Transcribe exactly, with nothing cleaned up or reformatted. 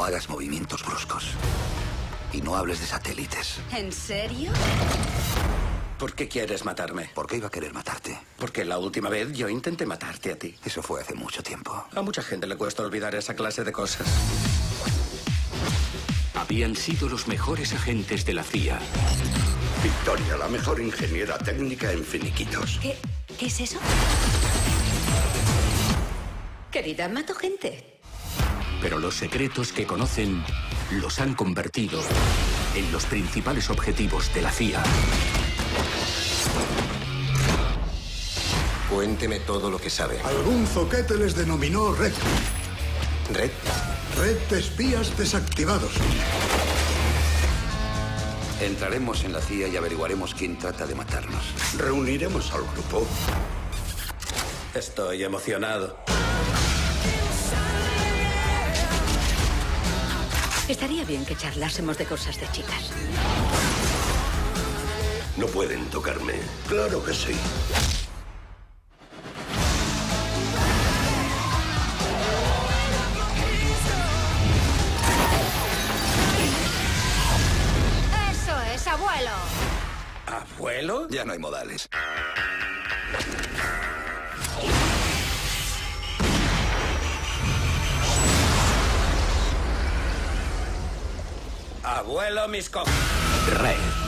hagas movimientos bruscos. Y no hables de satélites. ¿En serio? ¿Por qué quieres matarme? ¿Por qué iba a querer matarte? Porque la última vez yo intenté matarte a ti. Eso fue hace mucho tiempo. A mucha gente le cuesta olvidar esa clase de cosas. Habían sido los mejores agentes de la C I A. Victoria, la mejor ingeniera técnica en finiquitos. ¿Qué, ¿Qué es eso? Querida, mato gente. Pero los secretos que conocen los han convertido en los principales objetivos de la C I A. Cuénteme todo lo que sabe. Algún zoquete les denominó Red. ¿Red? Red de espías desactivados. Entraremos en la C I A y averiguaremos quién trata de matarnos. Reuniremos al grupo. Estoy emocionado. Estaría bien que charlásemos de cosas de chicas. No pueden tocarme. Claro que sí. Eso es, abuelo. ¿Abuelo? Ya no hay modales. Abuelo, mis co... Red.